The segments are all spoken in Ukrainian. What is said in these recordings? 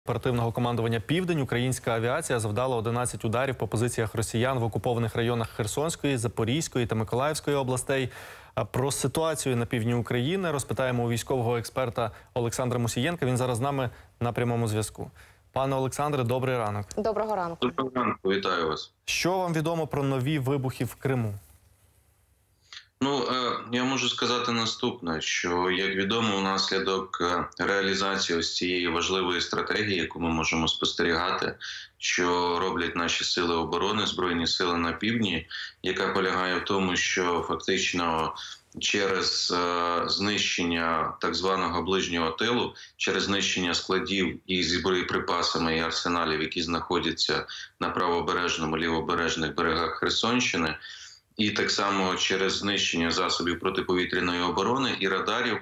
Оперативного командування «Південь» українська авіація завдала 11 ударів по позиціях росіян в окупованих районах Херсонської, Запорізької та Миколаївської областей. Про ситуацію на півдні України розпитаємо у військового експерта Олександра Мусієнка. Він зараз з нами на прямому зв'язку. Пане Олександре, добрий ранок. Доброго ранку. Доброго ранку, вітаю вас. Що вам відомо про нові вибухи в Криму? Я можу сказати наступне, що, як відомо, внаслідок реалізації ось цієї важливої стратегії, яку ми можемо спостерігати, що роблять наші сили оборони, Збройні сили на півдні, яка полягає в тому, що фактично через знищення так званого ближнього тилу, через знищення складів із боєприпасами і арсеналів, які знаходяться на правобережному, лівобережних берегах Херсонщини, і так само через знищення засобів протиповітряної оборони і радарів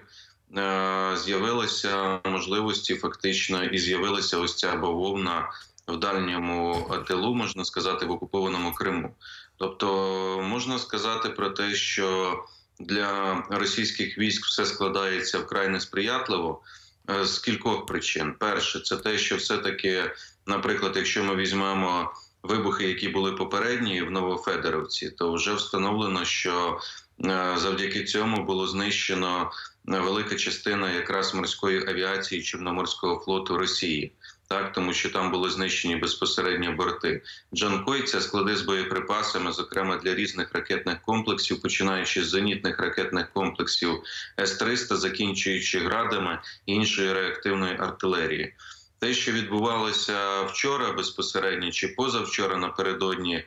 з'явилися можливості фактично, і з'явилася ось ця бавовна в дальньому тилу, можна сказати, в окупованому Криму. Тобто можна сказати про те, що для російських військ все складається вкрай несприятливо з кількох причин. Перше, це те, що все-таки, наприклад, якщо ми візьмемо вибухи, які були попередні в Новофедоровці, то вже встановлено, що завдяки цьому було знищено велика частина якраз морської авіації Чорноморського флоту Росії. Так, тому що там були знищені безпосередньо борти. Джанкой – це склади з боєприпасами, зокрема для різних ракетних комплексів, починаючи з зенітних ракетних комплексів С-300, закінчуючи градами і іншої реактивної артилерії. Те, що відбувалося вчора безпосередньо чи позавчора напередодні,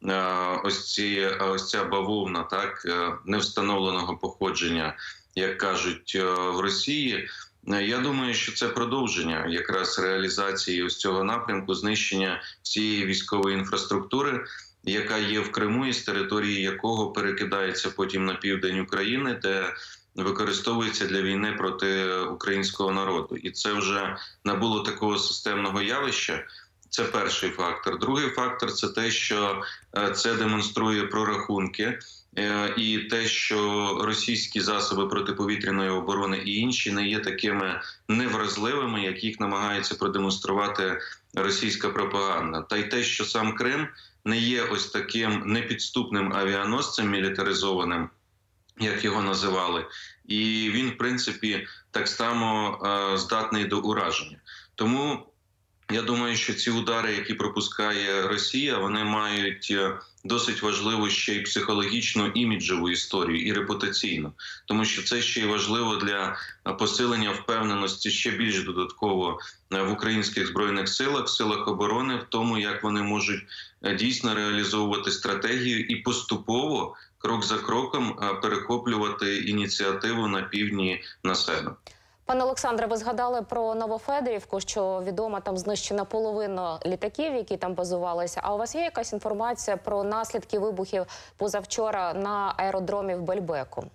ось ця бавовна, так, невстановленого походження, як кажуть в Росії, я думаю, що це продовження якраз реалізації ось цього напрямку, знищення всієї військової інфраструктури, яка є в Криму і з території якого перекидається потім на південь України, де використовується для війни проти українського народу. І це вже набуло такого системного явища. Це перший фактор. Другий фактор – це те, що це демонструє прорахунки і те, що російські засоби протиповітряної оборони і інші не є такими невразливими, як їх намагається продемонструвати російська пропаганда. Та й те, що сам Крим не є ось таким непідступним авіаносцем мілітаризованим, як його називали, і він, в принципі, так само здатний до ураження. Тому я думаю, що ці удари, які пропускає Росія, вони мають досить важливу ще й психологічну, іміджеву історію і репутаційну. Тому що це ще й важливо для посилення впевненості ще більш додатково в українських Збройних силах, в силах оборони, в тому, як вони можуть дійсно реалізовувати стратегію і поступово, крок за кроком, перехоплювати ініціативу на півдні на себе. Пане Олександре, ви згадали про Новофедорівку, що відомо, там знищена половина літаків, які там базувалися. А у вас є якась інформація про наслідки вибухів позавчора на аеродромі в Бельбеку?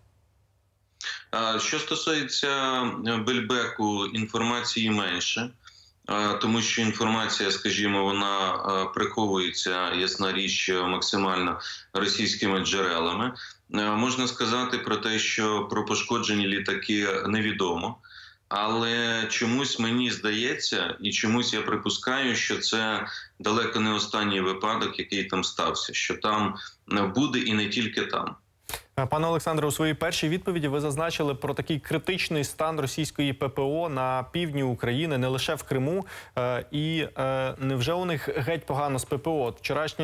Що стосується Бельбеку, інформації менше, тому що інформація, скажімо, вона приховується, ясна річ, максимально російськими джерелами. Можна сказати про те, що про пошкоджені літаки невідомо. Але чомусь мені здається, і чомусь я припускаю, що це далеко не останній випадок, який там стався, що там буде і не тільки там. Пане Олександре, у своїй першій відповіді ви зазначили про такий критичний стан російської ППО на півдні України, не лише в Криму. І невже у них геть погано з ППО?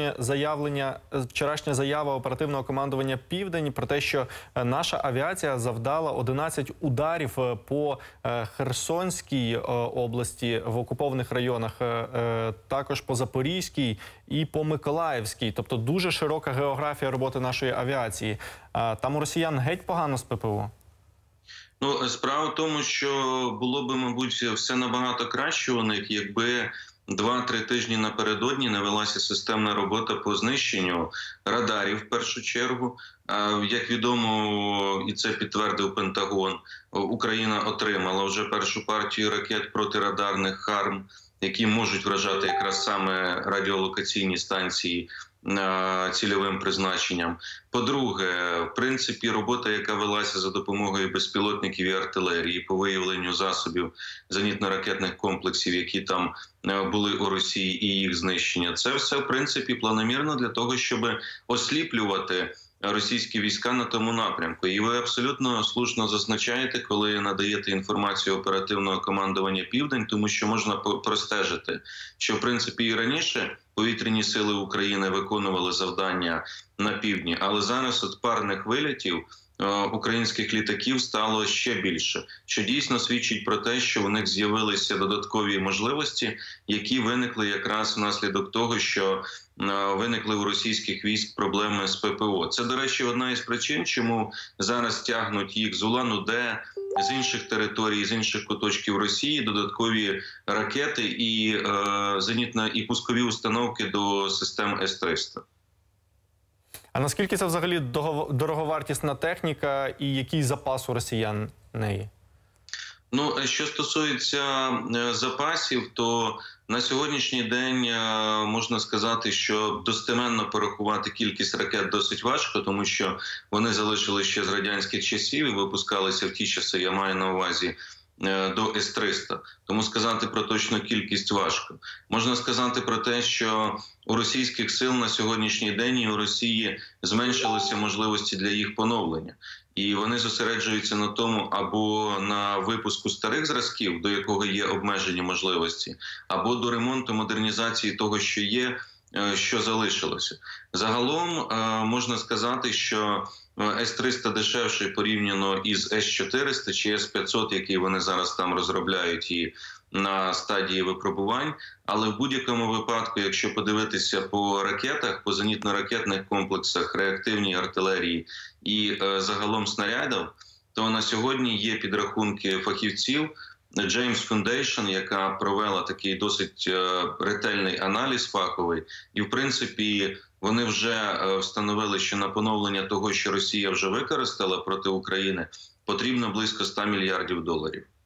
Вчорашня заява оперативного командування «Південь» про те, що наша авіація завдала 11 ударів по Херсонській області в окупованих районах, також по Запорізькій і по Миколаївській. Тобто дуже широка географія роботи нашої авіації. Там у росіян геть погано з ППО? Справа в тому, що було б, мабуть, все набагато краще у них, якби 2-3 тижні напередодні не велася системна робота по знищенню радарів, в першу чергу. Як відомо, і це підтвердив Пентагон, Україна отримала вже першу партію ракет протирадарних «Харм», які можуть вражати якраз саме радіолокаційні станції цільовим призначенням. По-друге, в принципі, робота, яка велася за допомогою безпілотників і артилерії по виявленню засобів зенітно-ракетних комплексів, які там були у Росії, і їх знищення, це все, в принципі, планомірно для того, щоб осліплювати російські війська на тому напрямку. І ви абсолютно слушно зазначаєте, коли надаєте інформацію оперативного командування «Південь», тому що можна простежити, що, в принципі, і раніше повітряні сили України виконували завдання на півдні, але зараз от парних вилітів українських літаків стало ще більше, що дійсно свідчить про те, що у них з'явилися додаткові можливості, які виникли якраз внаслідок того, що виникли у російських військ проблеми з ППО. Це, до речі, одна із причин, чому зараз тягнуть їх з Улан-Удэ, з інших територій, з інших куточків Росії додаткові ракети і зенітно- і пускові установки до систем С-300. А наскільки це взагалі дороговартісна техніка і який запас у росіян неї? Ну, що стосується запасів, то на сьогоднішній день можна сказати, що достеменно порахувати кількість ракет досить важко, тому що вони залишили ще з радянських часів і випускалися в ті часи, я маю на увазі, до С-300. Тому сказати про точну кількість важко. Можна сказати про те, що у російських сил на сьогоднішній день і у Росії зменшилися можливості для їх поновлення. І вони зосереджуються на тому або на випуску старих зразків, до якого є обмежені можливості, або до ремонту, модернізації того, що є, що залишилося. Загалом можна сказати, що С-300 дешевший порівняно із С-400 чи С-500, який вони зараз там розробляють і на стадії випробувань. Але в будь-якому випадку, якщо подивитися по ракетах, по зенітно-ракетних комплексах, реактивній артилерії і загалом снарядів, то на сьогодні є підрахунки фахівців James Foundation, яка провела такий досить ретельний аналіз фаховий. І, в принципі, вони вже встановили, що на поновлення того, що Росія вже використала проти України, потрібно близько $100 мільярдів.